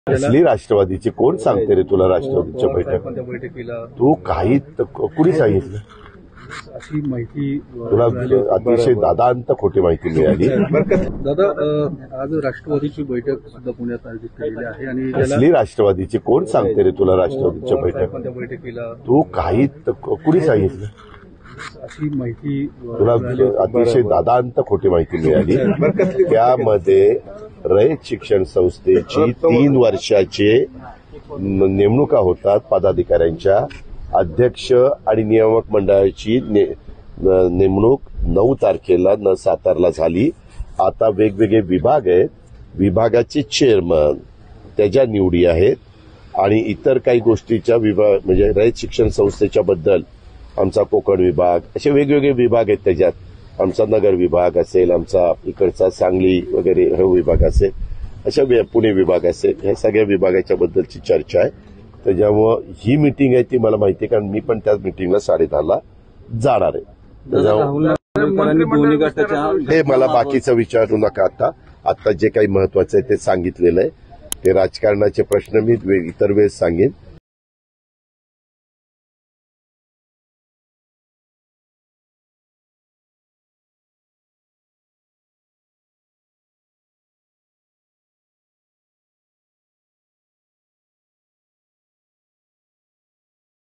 असली राष्ट्रवादीची कोण सांगते रे तुला राष्ट्रवादीच्या बैठकीला तू काही कुणी सांगितलं अशी माहिती तुला अतिशय दादांत खोटी माहिती मिळाली। दादा आज राष्ट्रवादीची बैठक सुद्धा पुण्यात आयोजित केलेली आहे आणि असली राष्ट्रवादीची कोण सांगते रे तुला राष्ट्रवादीच्या बैठकीला तू काही कुणी सांगितलं अशी माहिती तुला अतिशय दादांत खोटी माहिती मिळाली। त्यामध्ये रयत शिक्षण संस्थेची 3 वर्षाचे नेमणुका होतात पदाधिकाऱ्यांच्या, अध्यक्ष आणि नियामक मंडळाची नेमणूक 9 तारखेला सातारला झाली। आता वेगवेगळे विभाग आहेत, विभागाचे चेअरमन त्याच्या निवडी आहेत आणि इतर काही गोष्टीच्या विभाग म्हणजे रयत शिक्षण संस्थेच्या बद्दल आमचा कोकण विभाग, असे वेगवेगळे विभाग आहेत। त्याच्यात आमचा नगर विभाग असेल, आमचा इकडचा सांगली वगैरे हा विभाग असेल, अशा पुणे विभाग असेल, ह्या सगळ्या विभागाच्या बद्दलची चर्चा आहे। त्याच्यामुळं ही मीटिंग आहे ती मला माहिती आहे, कारण मी पण त्याच मीटिंगला 10:30ला जाणार आहे। हे मला बाकीचं विचारू नका, आता जे काही महत्वाचं आहे ते सांगितलेलं आहे। ते राजकारणाचे प्रश्न मी इतर वेळेस सांगेन।